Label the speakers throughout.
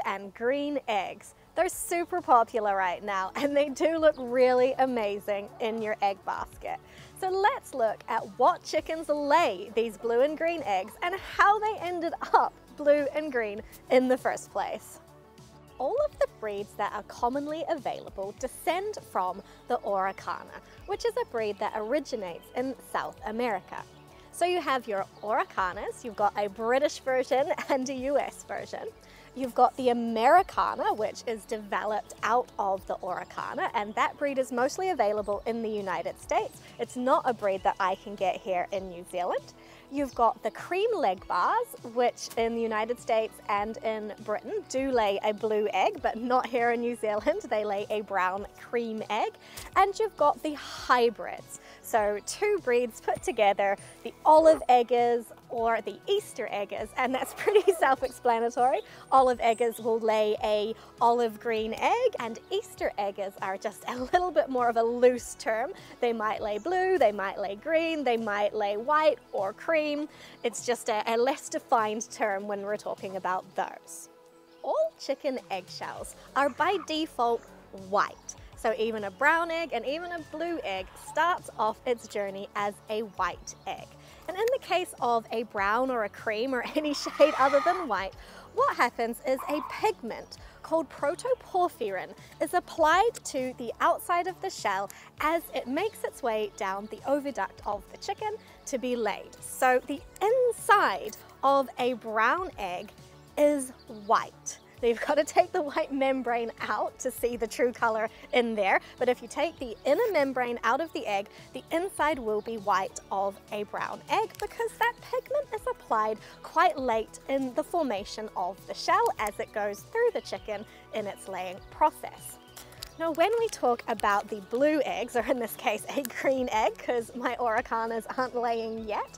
Speaker 1: and green eggs. They're super popular right now and they do look really amazing in your egg basket. So let's look at what chickens lay these blue and green eggs and how they ended up blue and green in the first place. All of the breeds that are commonly available descend from the Araucana, which is a breed that originates in South America. So you have your Araucanas, you've got a British version and a US version. You've got the Ameraucana, which is developed out of the Araucana, and that breed is mostly available in the United States. It's not a breed that I can get here in New Zealand. You've got the Cream Legbars, which in the United States and in Britain do lay a blue egg, but not here in New Zealand. They lay a brown cream egg. And you've got the hybrids. So two breeds put together, the olive eggers or the Easter eggers, and that's pretty self-explanatory. Olive eggers will lay a olive green egg, and Easter eggers are just a little bit more of a loose term. They might lay blue, they might lay green, they might lay white or cream. It's just a less defined term when we're talking about those. All chicken eggshells are by default white. So even a brown egg and even a blue egg starts off its journey as a white egg. And in the case of a brown or a cream or any shade other than white, what happens is a pigment called protoporphyrin is applied to the outside of the shell as it makes its way down the oviduct of the chicken to be laid. So the inside of a brown egg is white. Now you've got to take the white membrane out to see the true color in there, but if you take the inner membrane out of the egg, the inside will be white of a brown egg because that pigment is applied quite late in the formation of the shell as it goes through the chicken in its laying process. Now when we talk about the blue eggs, or in this case a green egg because my Araucanas aren't laying yet,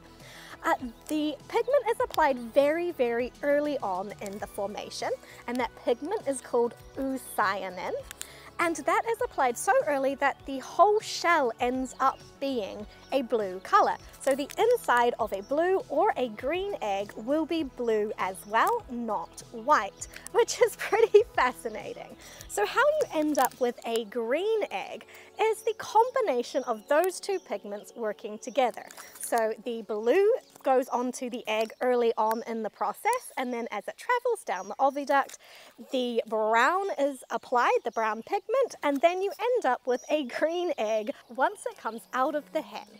Speaker 1: the pigment is applied very, very early on in the formation, and that pigment is called eucyanin. And that is applied so early that the whole shell ends up being a blue color. So the inside of a blue or a green egg will be blue as well, not white, which is pretty fascinating. So how you end up with a green egg is the combination of those two pigments working together. So the blue goes onto the egg early on in the process, and then as it travels down the oviduct, the brown is applied, the brown pigment, and then you end up with a green egg once it comes out of the hen.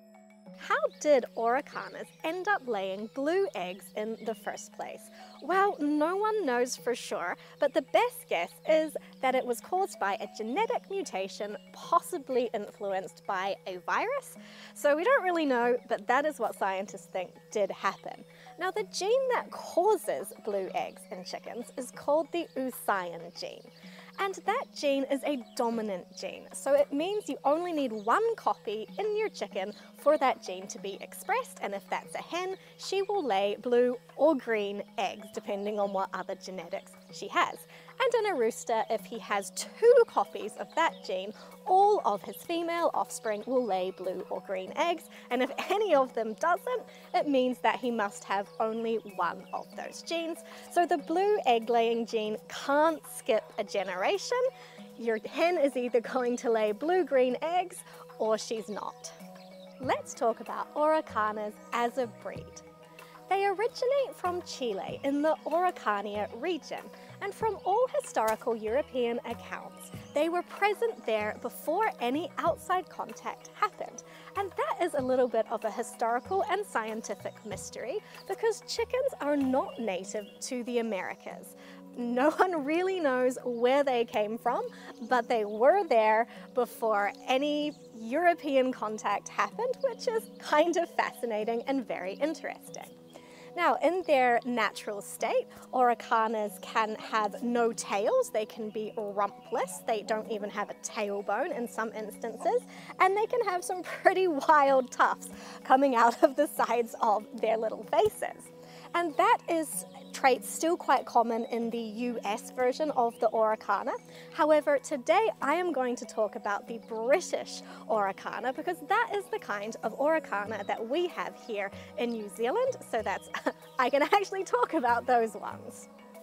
Speaker 1: How did Araucanas end up laying blue eggs in the first place? Well, no one knows for sure, but the best guess is that it was caused by a genetic mutation, possibly influenced by a virus. So we don't really know, but that is what scientists think did happen. Now, the gene that causes blue eggs in chickens is called the eucyanin gene. And that gene is a dominant gene, so it means you only need one copy in your chicken for that gene to be expressed, and if that's a hen, she will lay blue or green eggs, depending on what other genetics she has. And in a rooster, if he has two copies of that gene, all of his female offspring will lay blue or green eggs, and if any of them doesn't, it means that he must have only one of those genes. So the blue egg laying gene can't skip a generation. Your hen is either going to lay blue-green eggs or she's not. Let's talk about Araucanas as a breed. They originate from Chile in the Araucania region, and from all historical European accounts, they were present there before any outside contact happened. And that is a little bit of a historical and scientific mystery because chickens are not native to the Americas. No one really knows where they came from, but they were there before any European contact happened, which is kind of fascinating and very interesting. Now, in their natural state, Araucanas can have no tails, they can be rumpless, they don't even have a tailbone in some instances, and they can have some pretty wild tufts coming out of the sides of their little faces. And that is trait still quite common in the US version of the Araucana. However, today I am going to talk about the British Araucana because that is the kind of Araucana that we have here in New Zealand, so that's I can actually talk about those ones.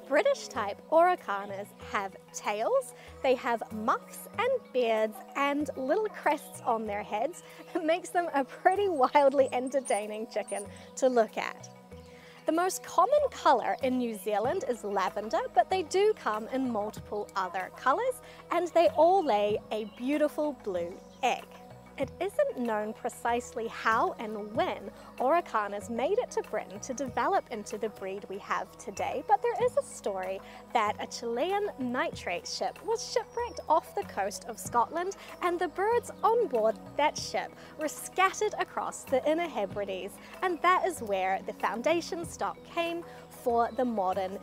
Speaker 1: British type Araucanas have tails, they have muffs and beards and little crests on their heads. It makes them a pretty wildly entertaining chicken to look at. The most common colour in New Zealand is lavender, but they do come in multiple other colours, and they all lay a beautiful blue egg. It isn't known precisely how and when Araucanas made it to Britain to develop into the breed we have today, but there is a story that a Chilean nitrate ship was shipwrecked off the coast of Scotland, and the birds on board that ship were scattered across the Inner Hebrides, and that is where the foundation stock came for the modern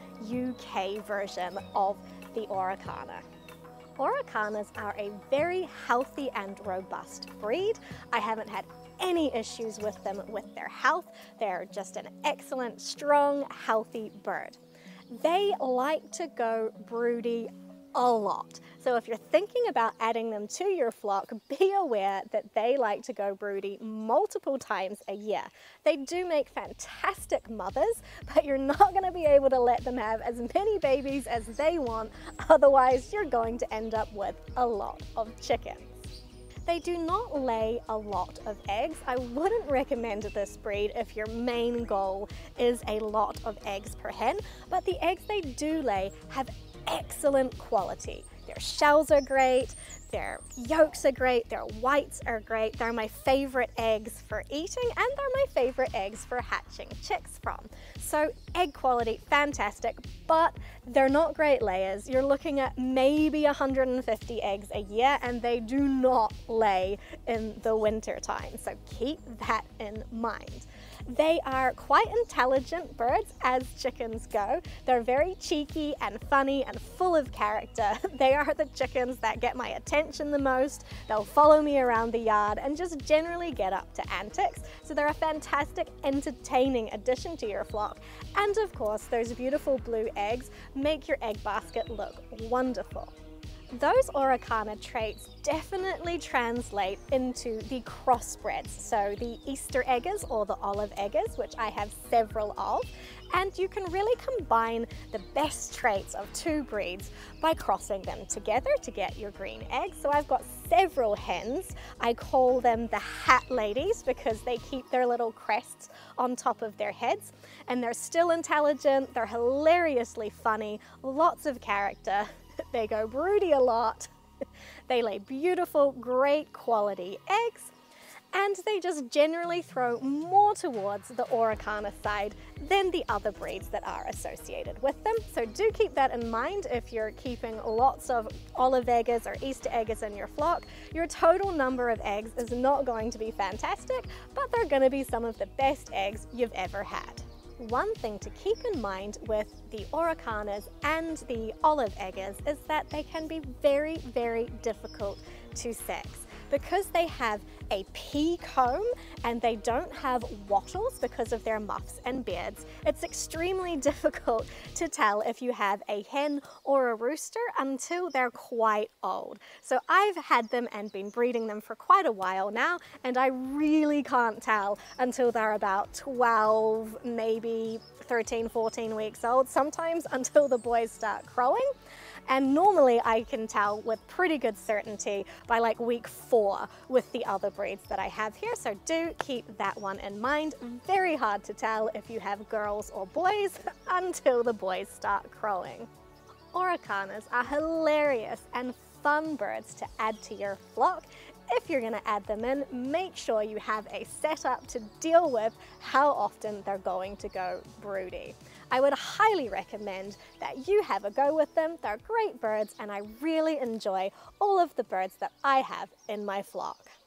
Speaker 1: UK version of the Araucana. Araucanas are a very healthy and robust breed. I haven't had any issues with them with their health. They're just an excellent, strong, healthy bird. They like to go broody a lot. So if you're thinking about adding them to your flock, be aware that they like to go broody multiple times a year. They do make fantastic mothers, but you're not going to be able to let them have as many babies as they want, otherwise you're going to end up with a lot of chickens. They do not lay a lot of eggs. I wouldn't recommend this breed if your main goal is a lot of eggs per hen, but the eggs they do lay have excellent quality. Their shells are great, their yolks are great, their whites are great. They're my favorite eggs for eating, and they're my favorite eggs for hatching chicks from. So egg quality, fantastic, but they're not great layers. You're looking at maybe 150 eggs a year, and they do not lay in the winter time. So keep that in mind. They are quite intelligent birds as chickens go. They're very cheeky and funny and full of character. They are the chickens that get my attention the most. They'll follow me around the yard and just generally get up to antics. So they're a fantastic, entertaining addition to your flock. And of course, those beautiful blue eggs make your egg basket look wonderful. Those Araucana traits definitely translate into the crossbreds, so the Easter eggers or the olive eggers, which I have several of, and you can really combine the best traits of two breeds by crossing them together to get your green eggs. So I've got several hens. I call them the hat ladies because they keep their little crests on top of their heads, and they're still intelligent, they're hilariously funny, lots of character. They go broody a lot, they lay beautiful, great quality eggs, and they just generally throw more towards the Araucana side than the other breeds that are associated with them. So do keep that in mind if you're keeping lots of olive eggers or Easter eggers in your flock. Your total number of eggs is not going to be fantastic, but they're going to be some of the best eggs you've ever had. One thing to keep in mind with the Araucanas and the olive eggers is that they can be very, very difficult to sex. Because they have a pea comb and they don't have wattles because of their muffs and beards, it's extremely difficult to tell if you have a hen or a rooster until they're quite old. So I've had them and been breeding them for quite a while now, and I really can't tell until they're about 12, maybe 13, 14 weeks old, sometimes until the boys start crowing. And normally I can tell with pretty good certainty by like week 4 with the other breeds that I have here. So do keep that one in mind. Very hard to tell if you have girls or boys until the boys start crowing. Araucanas are hilarious and fun birds to add to your flock. If you're going to add them in, make sure you have a setup to deal with how often they're going to go broody. I would highly recommend that you have a go with them. They're great birds, and I really enjoy all of the birds that I have in my flock.